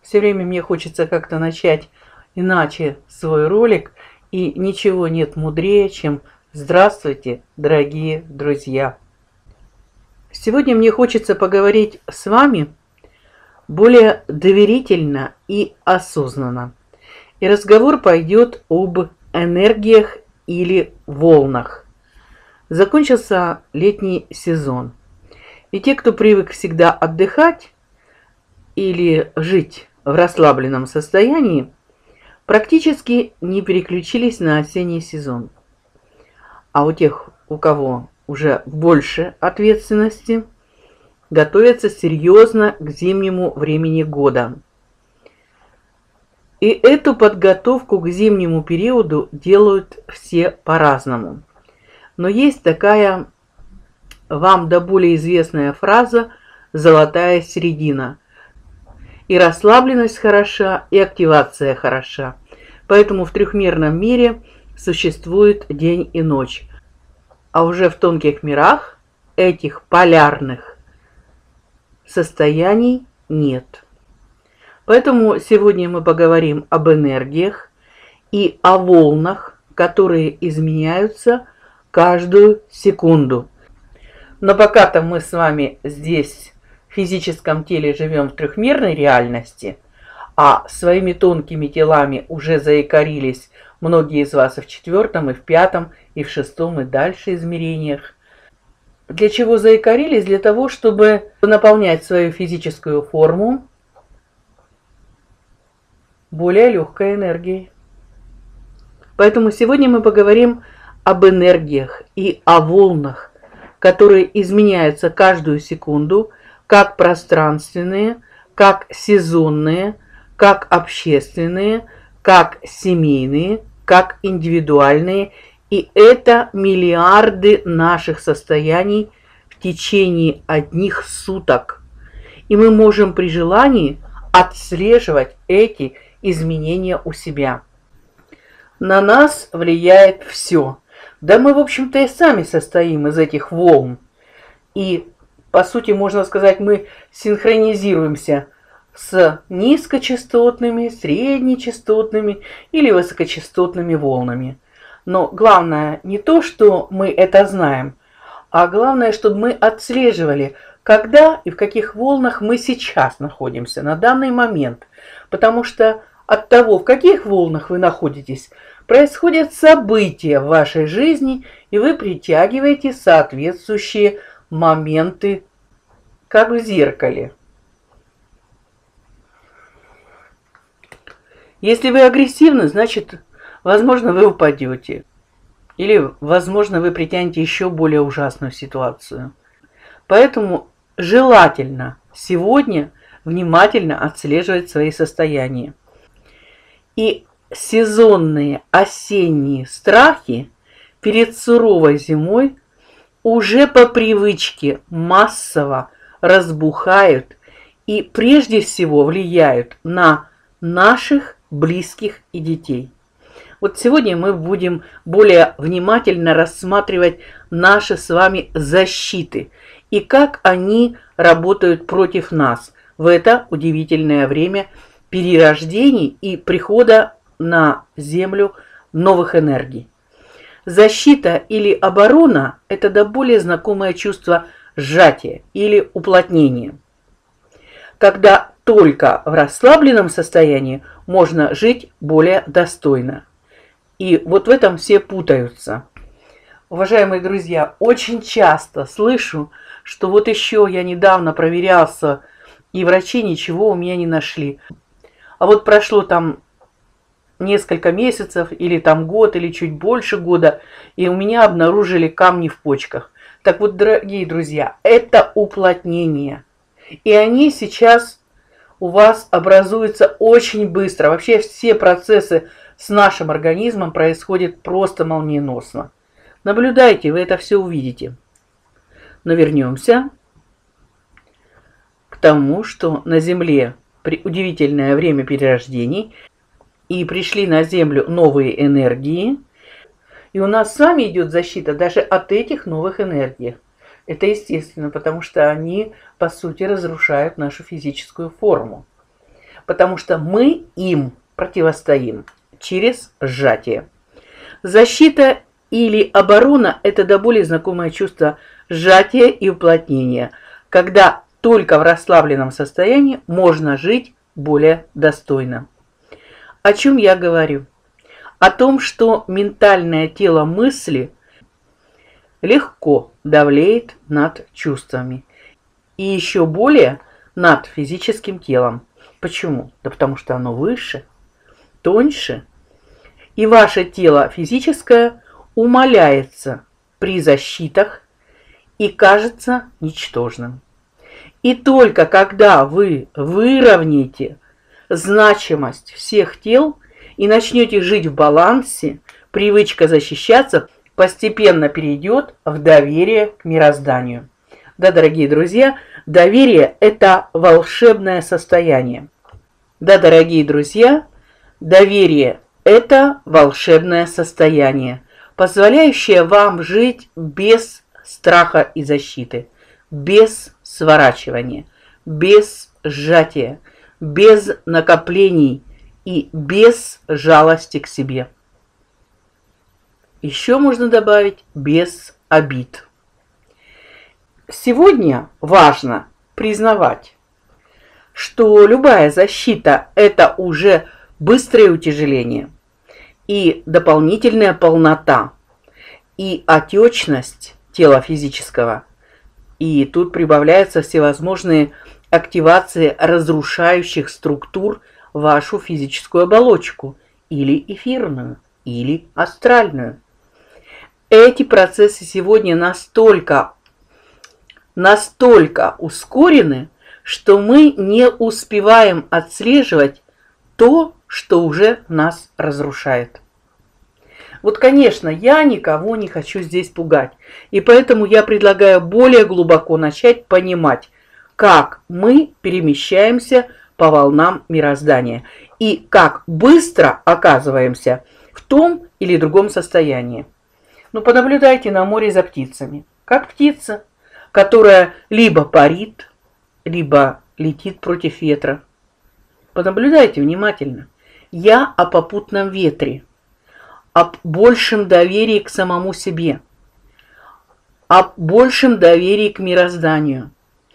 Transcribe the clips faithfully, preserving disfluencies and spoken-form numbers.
Все время мне хочется как-то начать иначе свой ролик, и ничего нет мудрее, чем «Здравствуйте, дорогие друзья!». Сегодня мне хочется поговорить с вами более доверительно и осознанно. И разговор пойдет об энергиях или волнах. Закончился летний сезон. И те, кто привык всегда отдыхать или жить в расслабленном состоянии, практически не переключились на осенний сезон. А у тех, у кого уже больше ответственности, готовятся серьезно к зимнему времени года. И эту подготовку к зимнему периоду делают все по-разному. Но есть такая вам до более известная фраза «золотая середина». И расслабленность хороша, и активация хороша. Поэтому в трехмерном мире существует день и ночь. А уже в тонких мирах этих полярных состояний нет. Поэтому сегодня мы поговорим об энергиях и о волнах, которые изменяются каждую секунду. Но пока-то мы с вами здесь в физическом теле живем в трехмерной реальности, а своими тонкими телами уже заякорились многие из вас и в четвертом, и в пятом, и в шестом, и дальше измерениях. Для чего заякорились? Для того, чтобы наполнять свою физическую форму более легкой энергией. Поэтому сегодня мы поговорим об энергиях и о волнах, которые изменяются каждую секунду, как пространственные, как сезонные, как общественные, как семейные, как индивидуальные. И это миллиарды наших состояний в течение одних суток. И мы можем при желании отслеживать эти изменения у себя. На нас влияет все. Да мы, в общем-то, и сами состоим из этих волн. И, по сути, можно сказать, мы синхронизируемся с низкочастотными, среднечастотными или высокочастотными волнами. Но главное не то, что мы это знаем, а главное, чтобы мы отслеживали, когда и в каких волнах мы сейчас находимся на данный момент. Потому что от того, в каких волнах вы находитесь, происходят события в вашей жизни, и вы притягиваете соответствующие моменты, как в зеркале. Если вы агрессивны, значит, возможно, вы упадете. Или, возможно, вы притянете еще более ужасную ситуацию. Поэтому желательно сегодня внимательно отслеживать свои состояния. И сезонные осенние страхи перед суровой зимой уже по привычке массово разбухают и прежде всего влияют на наших близких и детей. Вот сегодня мы будем более внимательно рассматривать наши с вами защиты и как они работают против нас в это удивительное время перерождений и прихода на Землю новых энергий. Защита или оборона – это до более знакомое чувство сжатия или уплотнения, когда только в расслабленном состоянии можно жить более достойно. И вот в этом все путаются. Уважаемые друзья, очень часто слышу, что вот еще я недавно проверялся, и врачи ничего у меня не нашли. А вот прошло там несколько месяцев, или там год, или чуть больше года, и у меня обнаружили камни в почках. Так вот, дорогие друзья, это уплотнение. И они сейчас у вас образуются очень быстро. Вообще все процессы с нашим организмом происходят просто молниеносно. Наблюдайте, вы это все увидите. Но вернемся к тому, что на Земле удивительное время перерождений, и пришли на Землю новые энергии, и у нас с вами идет защита даже от этих новых энергий. Это естественно, потому что они, по сути, разрушают нашу физическую форму. потому что мы им противостоим через сжатие. Защита или оборона – это до боли знакомое чувство сжатия и уплотнения, когда только в расслабленном состоянии можно жить более достойно. О чем я говорю? О том, что ментальное тело мысли легко давлеет над чувствами и еще более над физическим телом. Почему? Да потому что оно выше, тоньше, и ваше тело физическое умаляется при защитах и кажется ничтожным. И только когда вы выровняете значимость всех тел и начнете жить в балансе, привычка защищаться постепенно перейдет в доверие к мирозданию. Да, дорогие друзья, доверие – это волшебное состояние. Да, дорогие друзья, доверие – это волшебное состояние, позволяющее вам жить без страха и защиты, без сворачивания, без сжатия, без накоплений и без жалости к себе. Еще можно добавить без обид. Сегодня важно признавать, что любая защита – это уже быстрое утяжеление и дополнительная полнота, и отечность тела физического. И тут прибавляются всевозможные активации разрушающих структур вашу физическую оболочку, или эфирную, или астральную. Эти процессы сегодня настолько, настолько ускорены, что мы не успеваем отслеживать то, что уже нас разрушает. Вот, конечно, я никого не хочу здесь пугать, и поэтому я предлагаю более глубоко начать понимать, как мы перемещаемся по волнам мироздания и как быстро оказываемся в том или другом состоянии. Ну, понаблюдайте на море за птицами. Как птица, которая либо парит, либо летит против ветра. Понаблюдайте внимательно. Я о попутном ветре, об большем доверии к самому себе, об большем доверии к мирозданию,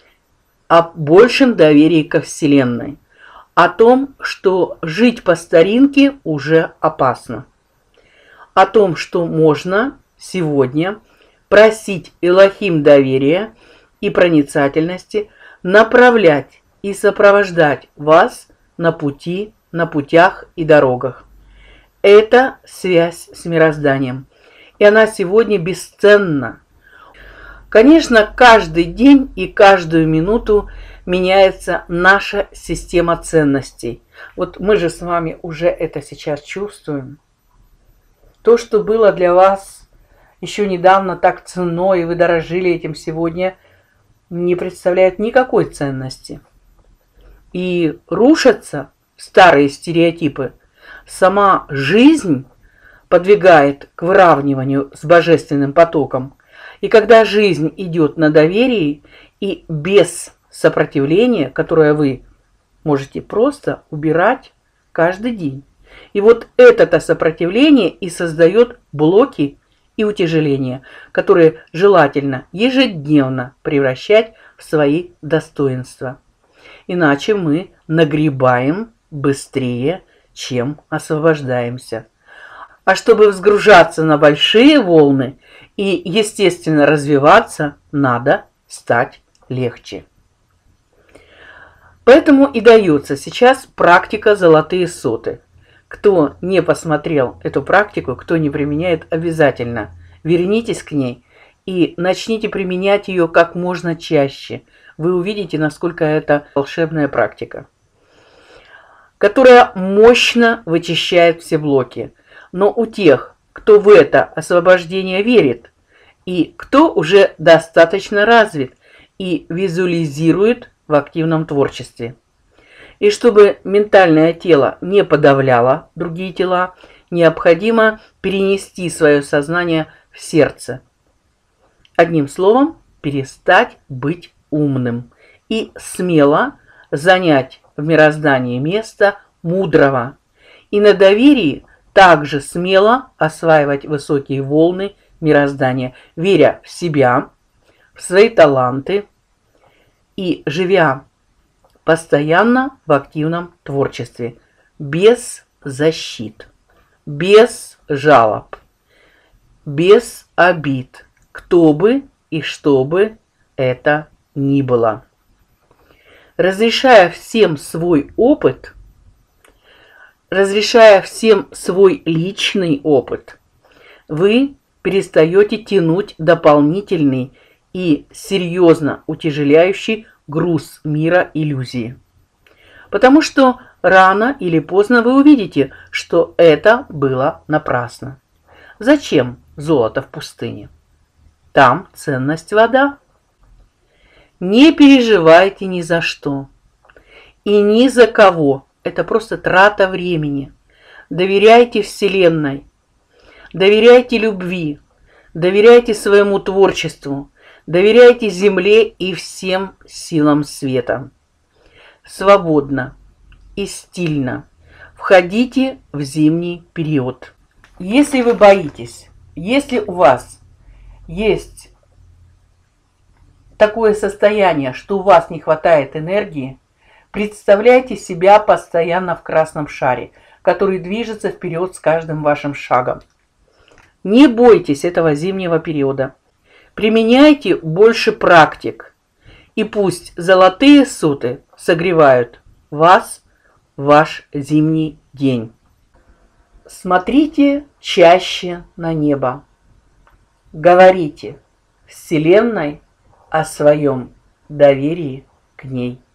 о большем доверии ко Вселенной, о том, что жить по старинке уже опасно, о том, что можно сегодня просить Элохим доверия и проницательности, направлять и сопровождать вас на пути, на путях и дорогах. Это связь с мирозданием, и она сегодня бесценна. Конечно, каждый день и каждую минуту меняется наша система ценностей. Вот мы же с вами уже это сейчас чувствуем. То, что было для вас еще недавно так ценно, и вы дорожили этим, сегодня не представляет никакой ценности. И рушатся старые стереотипы. Сама жизнь подвигает к выравниванию с божественным потоком. И когда жизнь идет на доверии и без сопротивления, которое вы можете просто убирать каждый день. И вот это-то сопротивление и создает блоки и утяжеления, которые желательно ежедневно превращать в свои достоинства. Иначе мы нагребаем быстрее, чем освобождаемся. А чтобы взгружаться на большие волны и, естественно, развиваться, надо стать легче. Поэтому и дается сейчас практика «Золотые соты». Кто не посмотрел эту практику, кто не применяет, обязательно вернитесь к ней и начните применять ее как можно чаще. Вы увидите, насколько это волшебная практика, которая мощно вычищает все блоки. Но у тех, кто в это освобождение верит, и кто уже достаточно развит и визуализирует в активном творчестве. И чтобы ментальное тело не подавляло другие тела, необходимо перенести свое сознание в сердце. Одним словом, перестать быть умным и смело занять в мироздании место мудрого и на доверии также смело осваивать высокие волны мироздания, веря в себя, в свои таланты и живя постоянно в активном творчестве, без защит, без жалоб, без обид, кто бы и что бы это ни было. Разрешая всем свой опыт, разрешая всем свой личный опыт, вы перестаете тянуть дополнительный и серьезно утяжеляющий груз мира иллюзии. Потому что рано или поздно вы увидите, что это было напрасно. Зачем золото в пустыне? Там ценность вода. Не переживайте ни за что и ни за кого. Это просто трата времени. Доверяйте Вселенной, доверяйте любви, доверяйте своему творчеству, доверяйте Земле и всем силам света. Свободно и стильно входите в зимний период. Если вы боитесь, если у вас есть такое состояние, что у вас не хватает энергии, представляйте себя постоянно в красном шаре, который движется вперед с каждым вашим шагом. Не бойтесь этого зимнего периода. Применяйте больше практик. И пусть золотые соты согревают вас в ваш зимний день. Смотрите чаще на небо. Говорите Вселенной о своем доверии к ней.